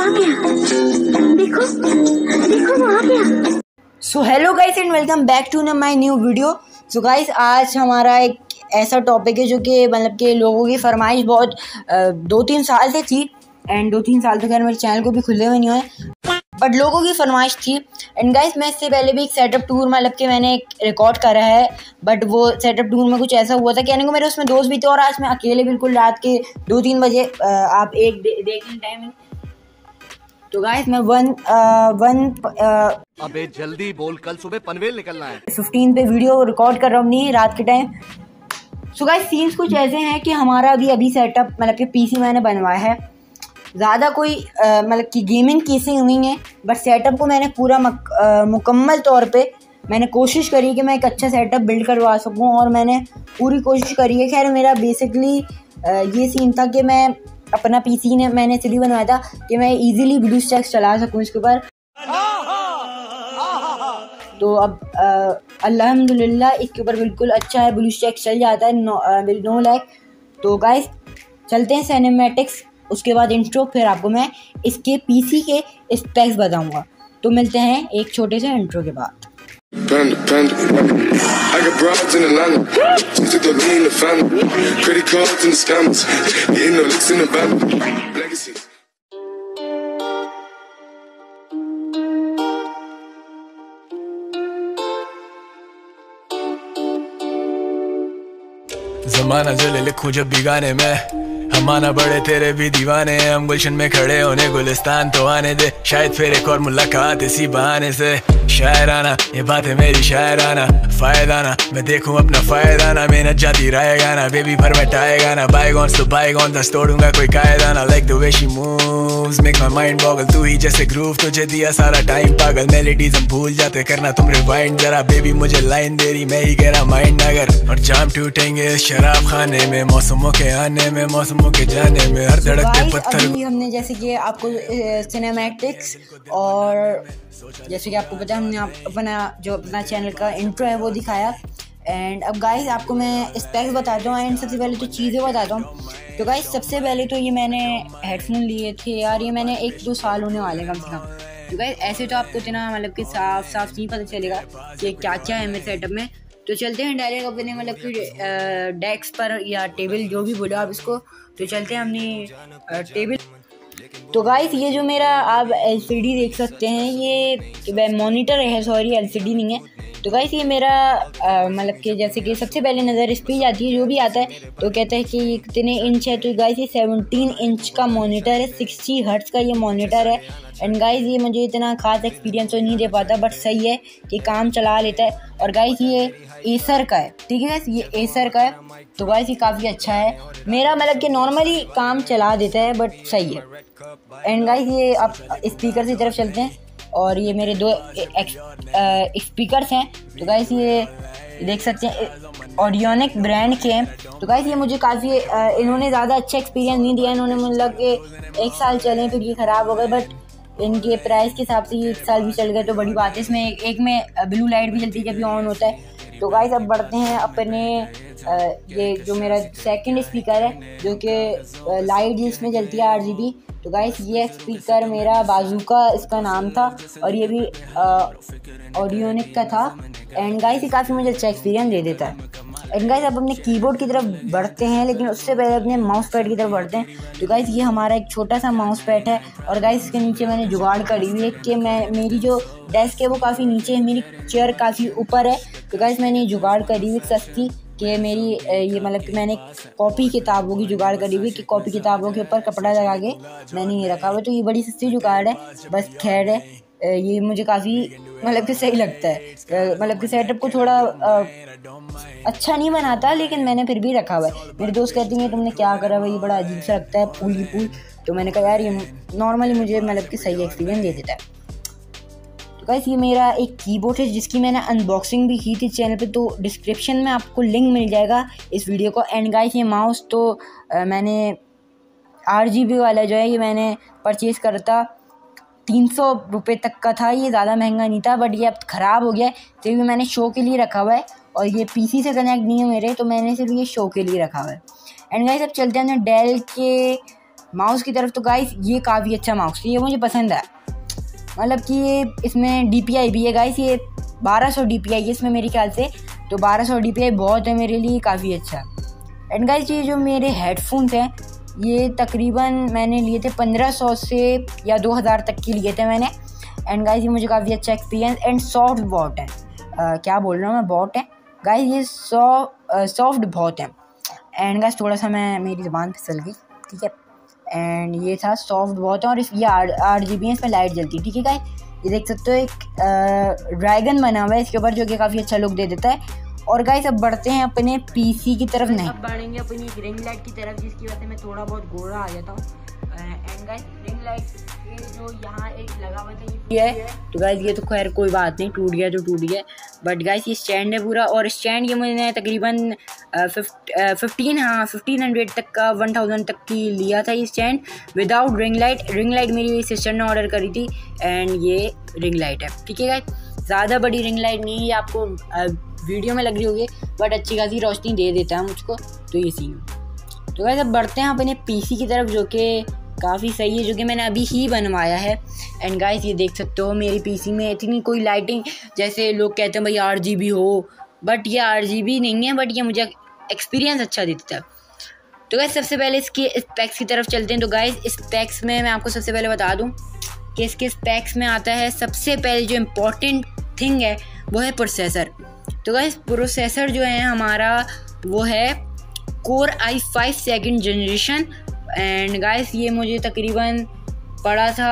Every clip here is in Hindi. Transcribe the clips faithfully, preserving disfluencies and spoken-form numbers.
आ गया, देखो देखो वो आ गया। So hello guys and welcome back to my new video. So guys आज हमारा एक ऐसा टॉपिक है जो कि मतलब कि लोगों की फरमाइश बहुत दो तीन साल से थी एंड दो तीन साल तो खैर मेरे चैनल को भी खुले हुए नहीं हुए, बट लोगों की फरमाइश थी। एंड गाइस मैं इससे पहले भी एक सेटअप टूर मतलब कि मैंने एक रिकॉर्ड करा है, बट वो सेटअप टूर में कुछ ऐसा हुआ था, कहने को मेरे उसमें दोस्त भी थे और आज मैं अकेले बिल्कुल रात के दो तीन बजे आप एक दे, देखें टाइमिंग। तो गाइस मैं वन आ, वन आ, अबे जल्दी बोल, कल सुबह पनवेल निकलना है। फिफ्टीन पे वीडियो रिकॉर्ड कर रहा हूँ नहीं रात के टाइम। सो गाइस सीन्स कुछ ऐसे हैं कि हमारा अभी अभी सेटअप मतलब कि पीसी मैंने बनवाया है, ज़्यादा कोई मतलब कि गेमिंग केसें हुई हैं, बट सेटअप को मैंने पूरा मक, आ, मुकम्मल तौर पे मैंने कोशिश करी कि मैं एक अच्छा सेटअप बिल्ड करवा सकूं और मैंने पूरी कोशिश करी है। खैर मेरा बेसिकली ये सीन था कि मैं अपना पीसी ने मैंने इसलिए बनवाया था कि मैं इजीली ब्लूस्टैक्स चला सकूं इसके ऊपर। तो अब अल्हम्दुलिल्लाह इसके ऊपर बिल्कुल अच्छा है, ब्लूस्टैक्स चल जाता है नो, नो लैग। तो गाइस चलते हैं सिनेमैटिक्स, उसके बाद इंट्रो, फिर आपको मैं इसके पीसी के स्पेक्स बताऊंगा। तो मिलते हैं एक छोटे से इंट्रो के बाद। Panda, panda. I got broads in Atlanta. Just took the lean in the family. Credit cards and the scammers. Getting no licks in the van. Legacy. ज़माना जो लिखूं जब भी गाने में, हमारा बड़े तेरे भी दीवाने हैं। हम गुलशन में खड़े होने गुलिस्तान तो आने दे, शायद फिर एक और मुलाकात इसी बहाने से। शायराना ये बात है मेरी शायराना, फायदा ना मैं देखूं अपना फायदा ना, मेहनत जाती रहेगा ना बेबी पर मिटाएगा ना। बाईगॉन्स तो बाईगॉन दस तोड़ूंगा कोई कायदा ना। Like the way she moves make my mind boggle, तू ही जैसे ग्रूव तुझे दिया सारा टाइम पागल। मेलोडीज हम भूल जाते करना तुम रिवाइंड जरा, बेबी मुझे लाइन दे रही मैं ही कह रहा माइंड अगर। और जाम टूटेंगे शराब खाने में, मौसमों के आने में मौसमों के जाने में, हर धड़कते पत्थर। अभी हमने जैसे कि आपको सिनेमैटिक्स और जैसे कि आपको पता है हमने आप अपना जो अपना चैनल का इंट्रो है वो दिखाया। एंड अब गाइस आपको मैं स्पेक्स बताता हूँ एंड सबसे पहले तो चीज़ें बताता हूँ। तो गाइस सबसे पहले तो ये मैंने हेडफोन लिए थे यार, ये मैंने एक दो साल होने वाले कम से कम। तो गाइस ऐसे तो आपको इतना मतलब कि साफ साफ नहीं पता चलेगा कि क्या क्या है मेरे सेटअप में। तो चलते हैं डायरेक्ट अपने मतलब कि डेस्क पर या टेबल जो भी बोलो आप इसको। तो चलते हैं अपनी टेबल। तो गाइस ये जो मेरा आप एलसीडी देख सकते हैं, ये मॉनिटर है, सॉरी एलसीडी नहीं है। तो गाइस ये मेरा मतलब कि जैसे कि सबसे पहले नज़र इस पर जाती है जो भी आता है तो कहता है कि ये कितने इंच है। तो गाइस ये सेवनटीन इंच का मॉनिटर है, सिक्सटी हर्ट्ज़ का ये मॉनिटर है। एंड गाइस ये मुझे इतना खास एक्सपीरियंस तो नहीं दे पाता, बट सही है कि काम चला लेता है। और गाइस ये एसर का है, ठीक है गाइस ये एसर का है। तो गाइस ये काफ़ी अच्छा है, मेरा मतलब कि नॉर्मली काम चला देता है बट सही है। एंड गाइस ये आप स्पीकर की तरफ चलते हैं और ये मेरे दो स्पीकर्स हैं। तो गाइस ये देख सकते हैं ऑडियोनिक ब्रांड के हैं। तो गाइस ये मुझे काफ़ी इन्होंने ज़्यादा अच्छा एक्सपीरियंस नहीं दिया, इन्होंने मतलब कि एक साल चले फिर ये ख़राब हो गए, बट इनके प्राइस के हिसाब से ये एक साल भी चल गए तो बड़ी बात है। इसमें एक, एक में ब्लू लाइट भी जलती है जब ये ऑन होता है। तो गाइस अब बढ़ते हैं अपने ये जो मेरा सेकंड स्पीकर है जो कि लाइट जिसमें जलती है आठ जी बी। तो गाइस ये स्पीकर मेरा बाजूका इसका नाम था और ये भी ऑडियोनिक का था। एंड गाइस ये काफ़ी मुझे अच्छा एक्सपीरियंस दे देता है। एंड गाइस अब अपने कीबोर्ड की तरफ बढ़ते हैं, लेकिन उससे पहले अपने माउस पैड की तरफ बढ़ते हैं। तो गाइस ये हमारा एक छोटा सा माउस पैड है और गाइस इसके नीचे मैंने जुगाड़ करी हुई है कि मैं मेरी जो डेस्क है वो काफ़ी नीचे है, मेरी चेयर काफ़ी ऊपर है। तो गाइस मैंने जुगाड़ करी हुई सस्ती कि मेरी ये मतलब कि मैंने कॉपी किताबों की जुगाड़ करी हुई कि कॉपी किताबों के ऊपर कपड़ा लगा के मैंने ये रखा हुआ। तो ये बड़ी सस्ती जुगाड़ है, बस खैर है ये मुझे काफ़ी मतलब कि सही लगता है। मतलब कि सेटअप को थोड़ा आ, अच्छा नहीं बनाता लेकिन मैंने फिर भी रखा हुआ है। मेरे दोस्त कहते हैं तुमने क्या करा हुआ, ये बड़ा अजीब सा लगता है फूल ही फूल। तो मैंने कहा यार ये नॉर्मली मुझे मतलब कि सही एक्सपीरियंस दे देता है। तो गाइस ये मेरा एक कीबोर्ड है जिसकी मैंने अनबॉक्सिंग भी की थी चैनल पे, तो डिस्क्रिप्शन में आपको लिंक मिल जाएगा इस वीडियो को। एंड गाइस ये माउस तो आ, मैंने आठ जी बी वाला जो है ये मैंने परचेज़ करा था, तीन सौ रुपये तक का था, ये ज़्यादा महंगा नहीं था, बट ये अब ख़राब हो गया है तो ये मैंने शो के लिए रखा हुआ है और ये पीसी से कनेक्ट नहीं है मेरे, तो मैंने सिर्फ ये शो के लिए रखा हुआ है। एंड गाइस अब चलते हैं डेल के माउस की तरफ तो गाइस ये काफ़ी अच्छा माउस है, ये मुझे पसंद है। मतलब कि ये इसमें डी पी आई भी है गाइस, ये बारह सौ डी पी आई है इसमें मेरे ख्याल से, तो बारह सौ डी पी आई बहुत है मेरे लिए, काफ़ी अच्छा। एंड गाइस ये जो मेरे हेडफोन्स हैं ये तकरीबन मैंने लिए थे पंद्रह सौ से या दो हज़ार तक के लिए थे मैंने। एंड गाइस ये मुझे काफ़ी अच्छा एक्सपीरियंस एंड सॉफ्ट बॉट है, आ, क्या बोल रहा हूँ मैं, बॉट है गाइस, ये सॉ सॉफ्ट बहुत है। एंड गाइस थोड़ा सा मैं मेरी ज़ुबान फिसल गई, ठीक है। एंड ये था सॉफ्ट बहुत है और इस ये आठ आठ जी बी है, इसमें लाइट जलती है, ठीक है गाइस। ये देख सकते हो एक ड्रैगन बना हुआ है इसके ऊपर, जो कि काफ़ी अच्छा लुक दे देता है। और गाइस अब बढ़ते हैं अपने पीसी की तरफ, नहीं अब बढ़ेंगे अपनी रिंग लाइट की तरफ, जिसकी वजह से मैं थोड़ा बहुत गोरा आ जाता हूँ। एंड गाइस रिंग लाइट जो यहाँ एक लगा हुआ था ये है, तो गाइस ये तो खैर कोई बात नहीं, टूट गया तो टूट गया, बट गाइस ये स्टैंड है पूरा। और स्टैंड ये मैंने तकरीबन फिफ्टीन हाँ फिफ्टीन हंड्रेड तक का वन थाउजेंड तक की लिया था ये stand, without ring light. Ring light मेरी सिस्टर ने ऑर्डर करी थी एंड ये रिंग लाइट है, ठीक है गाइस। ज़्यादा बड़ी रिंग लाइट नहीं है, आपको वीडियो में लग रही होगी बट अच्छी खासी रोशनी दे देता है मुझको, तो ये सीन। तो गाइस अब बढ़ते हैं अपने पीसी की तरफ, जो कि काफ़ी सही है, जो कि मैंने अभी ही बनवाया है। एंड गाइस ये देख सकते हो मेरी पीसी में इतनी कोई लाइटिंग, जैसे लोग कहते हैं भाई आर जी बी हो, बट ये आर जी बी नहीं है, बट ये मुझे एक्सपीरियंस अच्छा देता है। तो गाइस सबसे पहले इसके स्पेक्स की तरफ चलते हैं। तो गाइस स्पेक्स में मैं आपको सबसे पहले बता दूँ कि इसके स्पेक्स में आता है, सबसे पहले जो इम्पोर्टेंट थिंग है वो है प्रोसेसर। तो गाइस प्रोसेसर जो है हमारा वो है core i five second generation. And guys ये मुझे तकरीबन पड़ा था,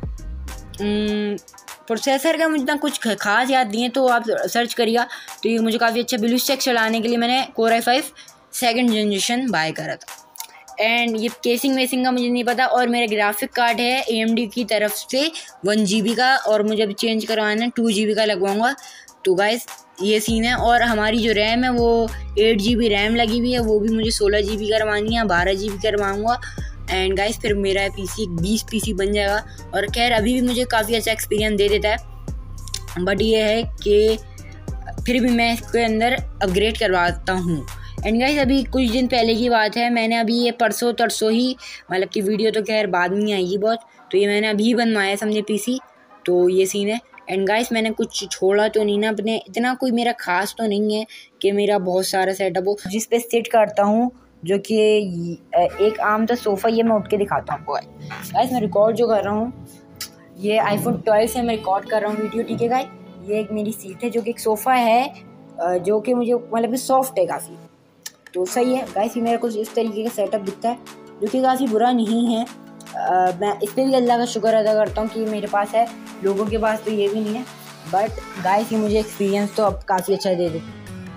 प्रोसेसर का मुझे इतना कुछ खास याद नहीं है, तो आप सर्च करिएगा। तो ये मुझे काफ़ी अच्छा ब्लूस्टैक चलाने के लिए मैंने core i five second generation buy करा था। एंड ये केसिंग वेसिंग का मुझे नहीं पता। और मेरा ग्राफिक कार्ड है ए एम डी की तरफ से वन जी बी का, और मुझे अभी चेंज करवाना है, टू जी बी का लगवाऊँगा। तो गाइस ये सीन है। और हमारी जो रैम है वो एट जी बी रैम लगी हुई है, वो भी मुझे सोलह जी बी करवानी है, बारह जी बी करवाऊँगा। एंड गाइस फिर मेरा पीसी बीस पीसी बन जाएगा। और खैर अभी भी मुझे काफ़ी अच्छा एक्सपीरियंस दे देता है, बट ये है कि फिर भी मैं इसके अंदर अपग्रेड करवाता हूँ। एंड गाइस अभी कुछ दिन पहले की बात है, मैंने अभी ये परसों तरसों ही, मतलब कि वीडियो तो खैर बाद में आएगी बहुत, तो ये मैंने अभी बनवाया समझे पीसी। तो ये सीन है। एंड गाइस मैंने कुछ छोड़ा तो नहीं ना अपने, इतना कोई मेरा खास तो नहीं है कि मेरा बहुत सारा सेटअप हो जिस पे सेट करता हूँ, जो कि एक आम तो सोफ़ा, ये मैं उठ के दिखाता हूँ आपको। गाइस मैं रिकॉर्ड जो कर रहा हूँ ये आईफोन ट्वेल्व से मैं रिकॉर्ड कर रहा हूँ वीडियो, ठीक है गाइस। ये एक मेरी सीट है जो कि एक सोफ़ा है, जो कि मुझे मतलब कि सॉफ्ट है काफ़ी, तो सही है गाइस। ये मेरा कुछ इस तरीके का सेटअप दिखता है, जो कि काफ़ी बुरा नहीं है। आ, मैं इस पर भी अल्लाह का शुक्र अदा करता हूँ कि मेरे पास है, लोगों के पास तो ये भी नहीं है। बट गाइस ये मुझे एक्सपीरियंस तो अब काफ़ी अच्छा दे देते।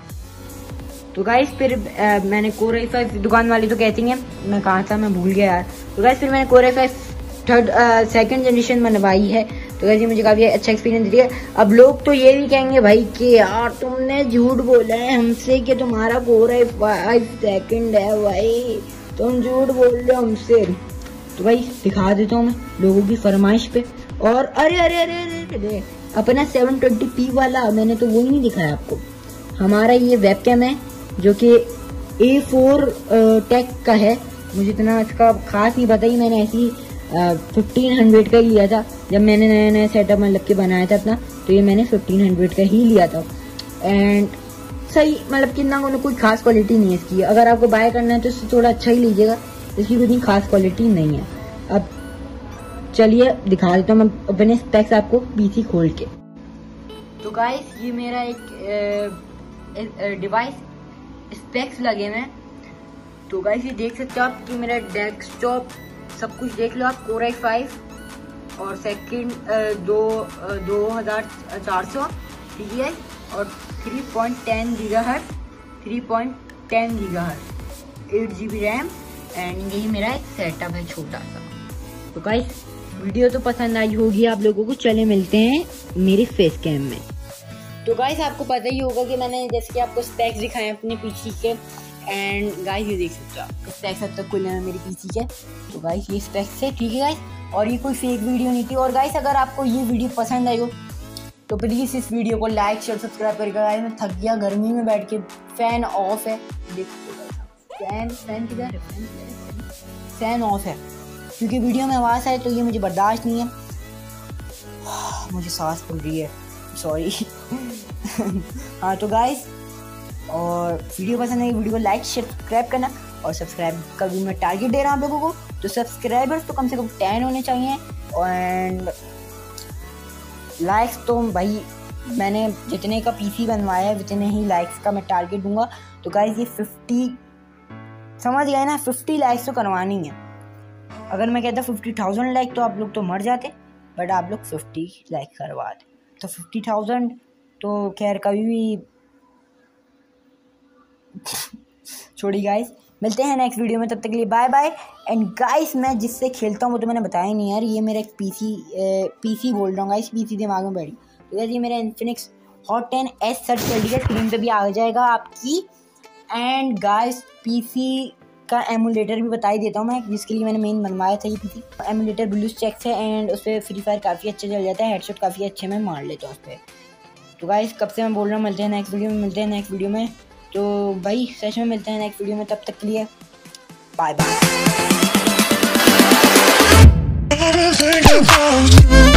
तो गाइस फिर आ, मैंने कोर आई फाइव, दुकान वाली तो कहती हैं, मैं कहाँ था मैं भूल गया यार। तो गाइस फिर मैंने core i five third second generation बनवाई है। तो गाइस ये मुझे काफ़ी अच्छा एक्सपीरियंस दिया। अब लोग तो ये भी कहेंगे भाई कि यार तुमने झूठ बोला है हमसे कि तुम्हारा कोर आई फाइव सेकंड है, भाई तुम झूठ बोल रहे हो हमसे। तो भाई दिखा देता हूँ मैं लोगों की फरमाइश पे। और अरे अरे अरे अरे, अरे अपना सेवन ट्वेंटी पी वाला मैंने तो वो ही नहीं दिखाया आपको। हमारा ये वेबकैम है जो कि ए फोर टेक का है, मुझे इतना इसका खास नहीं पता ही, मैंने ऐसी फिफ्टीन हंड्रेड का ही लिया था जब मैंने नया नया सेटअप मतलब के बनाया था अपना, तो ये मैंने फिफ्टीन हंड्रेड का ही लिया था। एंड सही मतलब कि ना कोई खास क्वालिटी नहीं है इसकी, अगर आपको बाय करना है तो इससे थोड़ा अच्छा ही लीजिएगा, इसकी कोई खास क्वालिटी नहीं है। अब चलिए दिखा देता हूँ मैं अपने स्पेक्स आपको पीसी खोल के। तो गाइस ये मेरा एक डिवाइस स्पेक्स लगे हैं। तो गाइस ये देख सकते हो आप कि मेरा डेस्कटॉप सब कुछ देख लो आप, कोर आई फाइव और सेकंड दो दो हज़ार चार सौ ठीक है, और three point ten gigahertz three point ten gigahertz eight G B RAM. And यही मेरा एक सेटअप है छोटा सा। तो गाइस वीडियो तो पसंद आई होगी आप लोगों को, चले मिलते हैं मेरे फेस कैम में। तो गाइस आपको पता ही होगा कि मैंने जैसे कि आपको स्पेक्स दिखाए अपने पीसी के। एंड गाइस ये देख सकते हो आप स्पेक्स अब तक खुले हैं मेरे पीसी के। तो गाइस ये स्पेक्स है, ठीक है गाइस, और ये कोई फेक वीडियो नहीं थी। और गाइस अगर आपको ये वीडियो पसंद आई हो तो प्लीज़ इस वीडियो को लाइक शेयर सब्सक्राइब करेगा। गाइस मैं थक गया, गर्मी में बैठ के, फैन ऑफ है, देखो फैन फैन किधर है, फैन ऑफ है। क्योंकि वीडियो में आवाज़ आए तो ये मुझे बर्दाश्त नहीं है। मुझे सांस फूल रही है, सॉरी। हाँ तो गाइस, और वीडियो पसंद है वीडियो को लाइक शेयर सब्सक्राइब करना, और सब्सक्राइब का भी मैं टारगेट दे रहा हूँ आप लोगों को, तो सब्सक्राइबर्स तो कम से कम टेन होने चाहिए, एंड लाइक्स तो भाई मैंने जितने का पीसी बनवाया है उतने ही लाइक्स का मैं टारगेट दूंगा। तो गाइस ये फिफ्टी समझ गए ना, फिफ्टी लाइक्स तो करवानी है। अगर मैं कहता फिफ्टी थाउजेंड लाइक तो आप लोग तो मर जाते, बट आप लोग फिफ्टी लाइक करवा दे, तो फिफ्टी थाउजेंड तो खैर कभी भी छोड़ी गाइस, मिलते हैं नेक्स्ट वीडियो में, तब तक के लिए बाय बाय। एंड गाइस मैं जिससे खेलता हूँ वो तो मैंने बताया नहीं यार, ये मेरा एक पीसी पीसी बोल रहा हूँ गाइस, पीसी दिमाग में बैठी। तो गाइस ये मेरा Infinix Hot ten S search कर लीजिए, स्क्रीन पे भी आ जाएगा आपकी। एंड गाइस पीसी का एमुलेटर भी बता ही देता हूँ मैं, जिसके लिए मैंने मेन बनवाया था ये पीसी। एमुलेटर ब्लू चेक्स है, एंड उस पर फ्री फायर काफ़ी अच्छा चल जाता है, हेडशॉट काफ़ी अच्छे में मार लेता हूँ उस पर। तो गाइस कब से मैं बोल रहा हूँ, मिलते हैं नेक्स्ट वीडियो में, मिलते हैं नेक्स्ट वीडियो में। तो भाई सच में मिलते हैं नेक्स्ट वीडियो में, तब तक के लिए बाय बाय।